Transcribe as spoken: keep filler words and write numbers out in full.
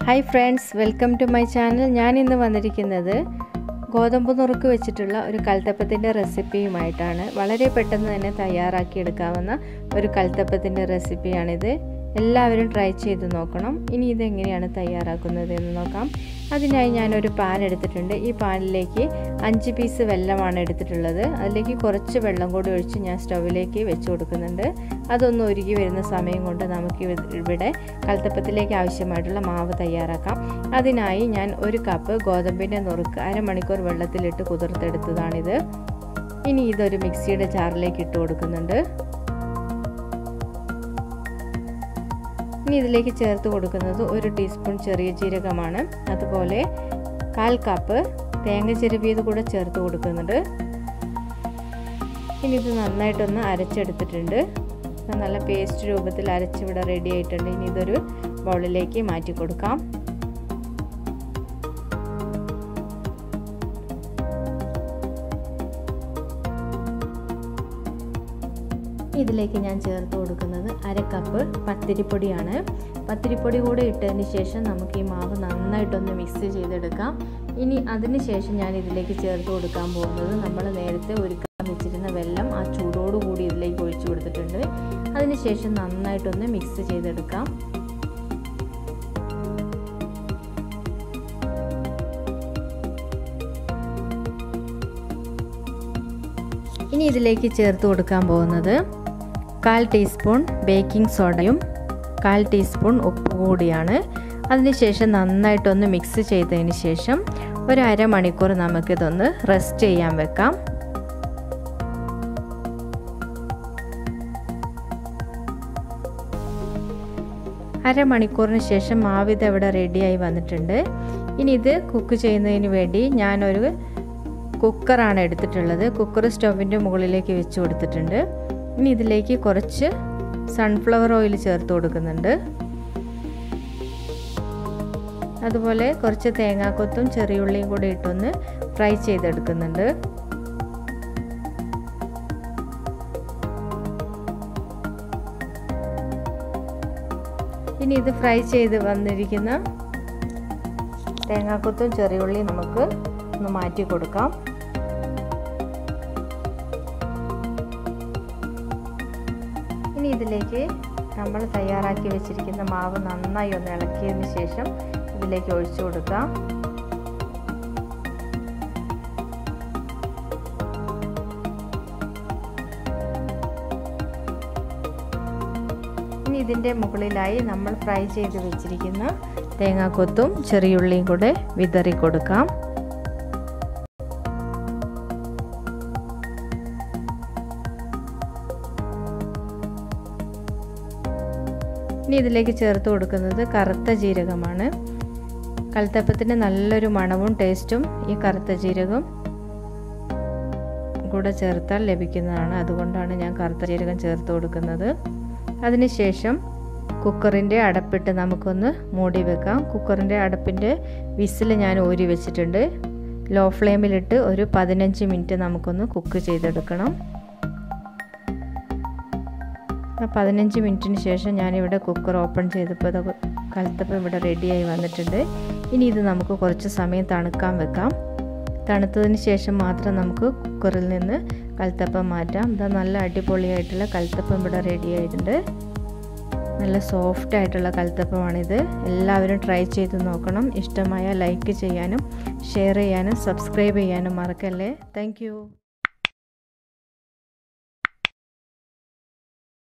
Hi friends, welcome to my channel. ഞാൻ ഇന്ന് വന്നിരിക്കുന്നത് ഗോതമ്പ് നുറുക്ക് വെച്ചിട്ടുള്ള ഒരു കൽത്തപ്പത്തിന്റെ റെസിപ്പിയുമായിട്ടാണ്. വളരെ പെട്ടെന്ന് തന്നെ തയ്യാറാക്കി എടുക്കാവുന്ന ഒരു കൽത്തപ്പത്തിന്റെ റെസിപ്പിയാണിത്. എല്ലാവരും ട്രൈ ചെയ്ത് നോക്കണം. ഇനി ഇത് എങ്ങനെയാണ് തയ്യാറാക്കുന്നത് എന്ന് നോക്കാം. അതിനായി ഞാൻ ഒരു പാൻ എടുത്തിട്ടുണ്ട്. ഈ പാനിലേക്ക് അഞ്ച് പീസ് വെല്ലമാണ് എടുത്തിട്ടുള്ളത്. അതിലേക്ക് കുറച്ച് വെള്ളം കൂടി ഒഴിച്ച് ഞാൻ സ്റ്റൗവിലേക്ക് വെച്ച് കൊടുക്കുന്നുണ്ട്. അതൊന്ന് ഉരുകി വരുന്ന സമയം കൊണ്ട് നമുക്ക് ഇവിടെ കൽത്തപ്പത്തിലേക്ക് ആവശ്യമായിട്ടുള്ള മാവ് തയ്യാറാക്കാം. അതിനായി ഞാൻ ഒരു കപ്പ് ഗോതമ്പിൻ്റെ നുറുക്ക് അരമണിക്കൂർ വെള്ളത്തിലിട്ട് കുതിർത്തെടുത്തതാണിത്. ഇനി ഇതൊരു മിക്സിയുടെ ജാറിലേക്ക് ഇട്ട് കൊടുക്കുന്നുണ്ട്. ഇനി ഇതിലേക്ക് ചേർത്ത് കൊടുക്കുന്നത് ഒരു ടീസ്പൂൺ ചെറിയ ജീരകമാണ്. അതുപോലെ കാൽ കപ്പ് തേങ്ങ ചിരവിയത് കൂടെ ചേർത്ത് കൊടുക്കുന്നുണ്ട്. ഇനി ഇത് നന്നായിട്ടൊന്ന് അരച്ചെടുത്തിട്ടുണ്ട്. നല്ല പേസ്റ്റ് രൂപത്തിൽ അരച്ചിവിടെ റെഡി ആയിട്ടുണ്ട്. ഇനി ഇതൊരു ബൗളിലേക്ക് മാറ്റി കൊടുക്കാം. ഇതിലേക്ക് ഞാൻ ചേർത്ത് കൊടുക്കുന്നത് അര കപ്പ് പത്തിരിപ്പൊടിയാണ്. പത്തിരിപ്പൊടി കൂടെ ഇട്ടതിന് ശേഷം നമുക്ക് ഈ മാവ് നന്നായിട്ടൊന്ന് മിക്സ് ചെയ്തെടുക്കാം. ഇനി അതിന് ശേഷം ഞാൻ ഇതിലേക്ക് ചേർത്ത് കൊടുക്കാൻ പോകുന്നത് നമ്മൾ നേരത്തെ ഒരുക്കാൻ വെച്ചിരുന്ന വെള്ളം ആ ചൂടോടുകൂടി ഇതിലേക്ക് ഒഴിച്ചു കൊടുത്തിട്ടുണ്ട്. അതിന് ശേഷം നന്നായിട്ടൊന്ന് മിക്സ് ചെയ്തെടുക്കാം. ഇനി ഇതിലേക്ക് ചേർത്ത് കൊടുക്കാൻ പോകുന്നത് കാൽ ടീസ്പൂൺ ബേക്കിംഗ് സോഡയും കാൽ ടീസ്പൂൺ ഉപ്പ് കൂടിയാണ്. അതിനുശേഷം നന്നായിട്ടൊന്ന് മിക്സ് ചെയ്തതിന് ശേഷം ഒരു അരമണിക്കൂർ നമുക്കിതൊന്ന് റെസ്റ്റ് ചെയ്യാൻ വെക്കാം. അരമണിക്കൂറിന് ശേഷം മാവ് ഇത് ഇവിടെ റെഡിയായി വന്നിട്ടുണ്ട്. ഇനി ഇത് കുക്ക് ചെയ്യുന്നതിന് വേണ്ടി ഞാനൊരു കുക്കറാണ് എടുത്തിട്ടുള്ളത്. കുക്കർ സ്റ്റൗവിൻ്റെ മുകളിലേക്ക് വെച്ച് കൊടുത്തിട്ടുണ്ട്. ഇനി ഇതിലേക്ക് കുറച്ച് സൺഫ്ലവർ ഓയിൽ ചേർത്ത് കൊടുക്കുന്നുണ്ട്. അതുപോലെ കുറച്ച് തേങ്ങാക്കൊത്തും ചെറിയുള്ളിയും കൂടി ഇട്ടൊന്ന് ഫ്രൈ ചെയ്തെടുക്കുന്നുണ്ട്. ഇനി ഇത് ഫ്രൈ ചെയ്ത് വന്നിരിക്കുന്ന തേങ്ങാക്കൊത്തും ചെറിയുള്ളിയും നമുക്ക് ഒന്ന് മാറ്റി കൊടുക്കാം. ഇനി ഇതിലേക്ക് നമ്മൾ തയ്യാറാക്കി വെച്ചിരിക്കുന്ന മാവ് നന്നായി ഒന്ന് ഇളക്കിയതിന് ശേഷം ഇതിലേക്ക് ഒഴിച്ചു കൊടുക്കാം. ഇനി ഇതിൻ്റെ മുകളിലായി നമ്മൾ ഫ്രൈ ചെയ്ത് വെച്ചിരിക്കുന്ന തേങ്ങാക്കൊത്തും ചെറിയുള്ളിയും കൂടെ വിതറി കൊടുക്കാം. ഇനി ഇതിലേക്ക് ചേർത്ത് കൊടുക്കുന്നത് കറുത്ത ജീരകമാണ്. കൽത്തപ്പത്തിന് നല്ലൊരു മണവും ടേസ്റ്റും ഈ കറുത്ത ജീരകം കൂടെ ചേർത്താൽ ലഭിക്കുന്നതാണ്. അതുകൊണ്ടാണ് ഞാൻ കറുത്ത ജീരകം ചേർത്ത് കൊടുക്കുന്നത്. അതിനുശേഷം കുക്കറിൻ്റെ അടപ്പിട്ട് നമുക്കൊന്ന് മൂടി വെക്കാം. കുക്കറിൻ്റെ അടപ്പിൻ്റെ വിസിൽ ഞാൻ ഊരി വെച്ചിട്ടുണ്ട്. ലോ ഫ്ലെയിമിലിട്ട് ഒരു പതിനഞ്ച് മിനിറ്റ് നമുക്കൊന്ന് കുക്ക് ചെയ്തെടുക്കണം. പതിനഞ്ച് മിനിറ്റിന് ശേഷം ഞാനിവിടെ കുക്കർ ഓപ്പൺ ചെയ്തപ്പോൾ അത് കൽത്തപ്പം ഇവിടെ റെഡിയായി വന്നിട്ടുണ്ട്. ഇനി ഇത് നമുക്ക് കുറച്ച് സമയം തണുക്കാൻ വെക്കാം. തണുത്തതിന് ശേഷം മാത്രം നമുക്ക് കുക്കറിൽ നിന്ന് കൽത്തപ്പം മാറ്റാം. ഇതാ നല്ല അടിപൊളിയായിട്ടുള്ള കൽത്തപ്പം ഇവിടെ റെഡി ആയിട്ടുണ്ട്. നല്ല സോഫ്റ്റ് ആയിട്ടുള്ള കൽത്തപ്പമാണിത്. എല്ലാവരും ട്രൈ ചെയ്ത് നോക്കണം. ഇഷ്ടമായ ലൈക്ക് ചെയ്യാനും ഷെയർ ചെയ്യാനും സബ്സ്ക്രൈബ് ചെയ്യാനും മറക്കല്ലേ. താങ്ക്